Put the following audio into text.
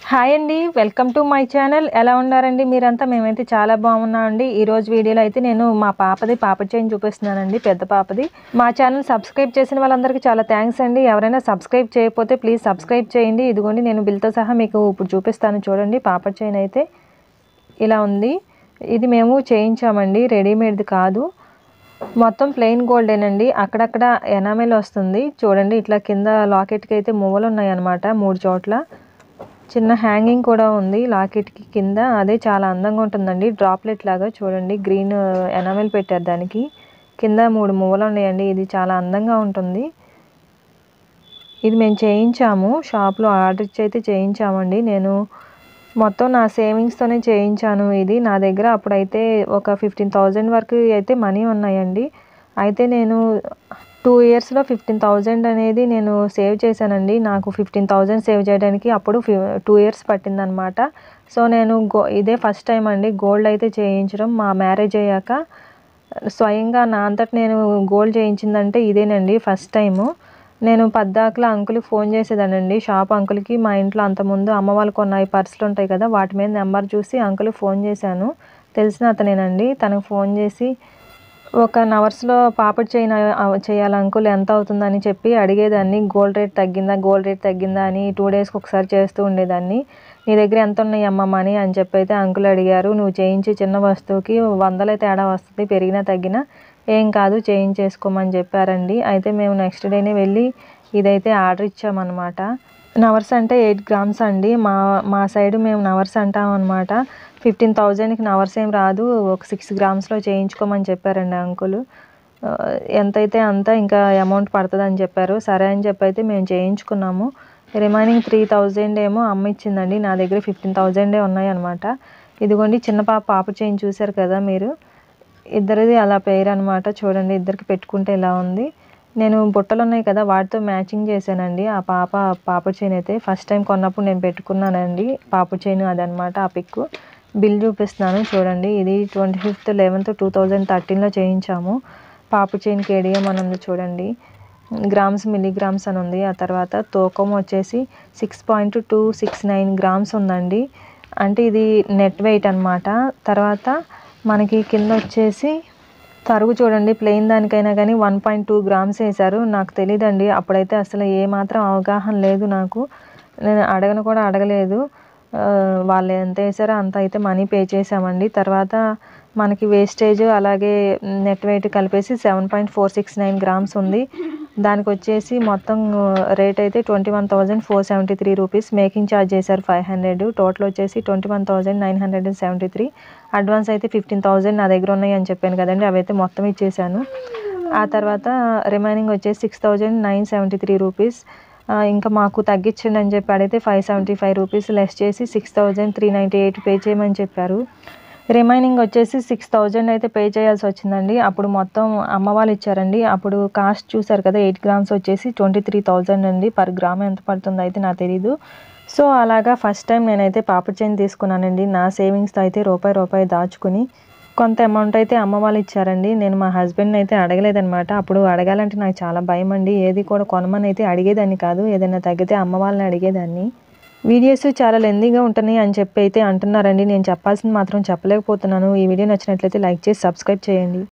Hi అండి, welcome to my channel. ఎలా ఉన్నారండి మీరంతా? మేమైతే చాలా బాగున్నామండి. ఈరోజు వీడియోలో అయితే నేను మా పాప చైన్ చూపిస్తున్నానండి, పెద్ద పాపది. మా ఛానల్ సబ్స్క్రైబ్ చేసిన వాళ్ళందరికీ చాలా థ్యాంక్స్ అండి. ఎవరైనా సబ్స్క్రైబ్ చేయకపోతే ప్లీజ్ సబ్స్క్రైబ్ చేయండి. ఇదిగోండి నేను బిల్తో సహా మీకు ఇప్పుడు చూపిస్తాను చూడండి. పాప చైన్ అయితే ఇలా ఉంది. ఇది మేము చేయించామండి, రెడీమేడ్ది కాదు, మొత్తం ప్లెయిన్ గోల్డేనండి. అక్కడక్కడ ఎనామెల్ వస్తుంది చూడండి. ఇట్లా కింద లాకెట్కి అయితే మువ్వలు ఉన్నాయి అన్నమాట 3 చోట్ల. చిన్న హ్యాంగింగ్ కూడా ఉంది లాకెట్కి కింద. అదే చాలా అందంగా ఉంటుందండి, డ్రాప్లెట్ లాగా చూడండి. గ్రీన్ ఎనామెల్ పెట్టారు దానికి. కింద 3 మువ్వలు ఉన్నాయండి. ఇది చాలా అందంగా ఉంటుంది. ఇది మేము చేయించాము, షాప్లో ఆర్డర్ ఇచ్చి అయితే చేయించామండి. నేను మొత్తం నా సేవింగ్స్తోనే చేయించాను. ఇది నా దగ్గర అప్పుడైతే ఒక 15,000 వరకు అయితే మనీ ఉన్నాయండి. అయితే నేను 2 ఇయర్స్లో 15,000 అనేది నేను సేవ్ చేశానండి. నాకు 15,000 సేవ్ చేయడానికి అప్పుడు 2 ఇయర్స్ పట్టిందనమాట. సో నేను ఇదే ఫస్ట్ టైం అండి గోల్డ్ అయితే చేయించడం. మా మ్యారేజ్ అయ్యాక స్వయంగా నా అంతట నేను గోల్డ్ చేయించిందంటే ఇదేనండి ఫస్ట్ టైము. నేను పద్దాకలా అంకుల్కి ఫోన్ చేసేదానండి, షాప్ అంకుల్కి. మా ఇంట్లో అంతకుముందు అమ్మ వాళ్ళు కొన్న పర్సులు ఉంటాయి కదా, వాటి మీద నెంబర్ చూసి అంకుల్కి ఫోన్ చేశాను. తెలిసిన అతనేనండి. తనకు ఫోన్ చేసి ఒక నవర్స్లో పాప చైన్ చేయాలి అంకుల్, ఎంత అవుతుందని చెప్పి అడిగేదాన్ని. గోల్డ్ రేట్ తగ్గిందా అని 2 డేస్కి ఒకసారి చేస్తూ ఉండేదాన్ని. నీ దగ్గర ఎంత ఉన్నాయి అమ్మ మనీ అని చెప్పి అయితే అంకుల్ అడిగారు. నువ్వు చేయించి చిన్న వస్తువుకి 100 తేడా వస్తుంది, పెరిగినా తగ్గినా ఏం కాదు, చేయించేసుకోమని చెప్పారండి. అయితే మేము నెక్స్ట్ డేనే వెళ్ళి ఇదైతే ఆర్డర్ ఇచ్చామన్నమాట. నవర్స్ అంటే 8 గ్రామ్స్ అండి. మా సైడ్ మేము నవర్స్ అంటాం అనమాట. 15,000కి నవర్స్ ఏం రాదు, ఒక 6 గ్రామ్స్లో చేయించుకోమని చెప్పారండి అంకుల్. ఎంతైతే అంత ఇంకా అమౌంట్ పడుతుంది అని చెప్పారు. సరే అని చెప్పి అయితే మేము చేయించుకున్నాము. రిమైనింగ్ 3,000 ఏమో అమ్మ ఇచ్చిందండి. నా దగ్గర 15,000 ఉన్నాయి అనమాట. ఇదిగోండి చిన్న పాప చైన్ చూశారు కదా మీరు, ఇద్దరిది అలా పేరు అనమాట. చూడండి, ఇద్దరికి పెట్టుకుంటే ఇలా ఉంది. నేను బుట్టలు ఉన్నాయి కదా, వాటితో మ్యాచింగ్ చేశానండి. ఆ పాప చైన్ అయితే ఫస్ట్ టైం కొన్నప్పుడు నేను పెట్టుకున్నానండి పాప చైన్, అదనమాట ఆ పిక్. బిల్ చూపిస్తున్నాను చూడండి. ఇది 25th 11th 2013లో చేయించాము. పాప చైన్ కేడిఎం అని ఉంది చూడండి, గ్రామ్స్ మిల్లీగ్రామ్స్ అని ఉంది. ఆ తర్వాత తూకం వచ్చేసి 6.269 గ్రామ్స్ ఉందండి. అంటే ఇది నెట్ వెయిట్ అనమాట. తర్వాత మనకి కింద వచ్చేసి తరుగు చూడండి, ప్లెయిన్ దానికైనా కానీ 1.2 గ్రామ్స్ వేశారు. నాకు తెలియదండి అప్పుడైతే, అసలు ఏమాత్రం అవగాహన లేదు నాకు. నేను అడగలేదు. వాళ్ళు ఎంత వేసారో అంత అయితే మనీ పే చేసామండి. తర్వాత మనకి వేస్టేజ్ అలాగే నెట్ వెయిట్ కలిపేసి 7.469 గ్రామ్స్ ఉంది. దానికి వచ్చేసి మొత్తం రేట్ అయితే 21,473 రూపీస్. మేకింగ్ ఛార్జ్ చేశారు 500. టోటల్ వచ్చేసి 21,973. అడ్వాన్స్ అయితే 15,000 నా దగ్గర ఉన్నాయి అని చెప్పాను కదండి, అవైతే మొత్తం ఇచ్చేసాను. ఆ తర్వాత రిమైనింగ్ వచ్చేసి 6,973 రూపీస్. ఇంకా మాకు తగ్గించండి అని చెప్పి అడిగితే 575 రూపీస్ లెస్ చేసి 6,398 పే చేయమని చెప్పారు. రిమైనింగ్ వచ్చేసి 6,000 అయితే పే చేయాల్సి వచ్చిందండి. అప్పుడు మొత్తం అమ్మ వాళ్ళు ఇచ్చారండి. అప్పుడు కాస్ట్ చూసారు కదా, 8 గ్రామ్స్ వచ్చేసి 23,000 అండి. పర్ గ్రామ్ ఎంత పడుతుందో అయితే నాకు తెలీదు. సో అలాగా ఫస్ట్ టైం నేనైతే పాప చైన్ తీసుకున్నానండి. నా సేవింగ్స్తో అయితే రూపాయి దాచుకుని కొంత అమౌంట్ అయితే అమ్మ వాళ్ళు ఇచ్చారండి. నేను మా హస్బెండ్ని అయితే అడగలేదనమాట. అప్పుడు అడగాలంటే నాకు చాలా భయం అండి. ఏది కూడా కొనమని అయితే అడిగేదాన్ని కాదు, ఏదైనా తగ్గితే అమ్మ వాళ్ళని అడిగేదాన్ని. వీడియోస్ చాలా లెందీగా ఉంటున్నాయి అని చెప్పి అయితే అంటున్నారండి. నేను చెప్పాల్సింది మాత్రం చెప్పలేకపోతున్నాను. ఈ వీడియో నచ్చినట్లయితే లైక్ చేసి సబ్స్క్రైబ్ చేయండి.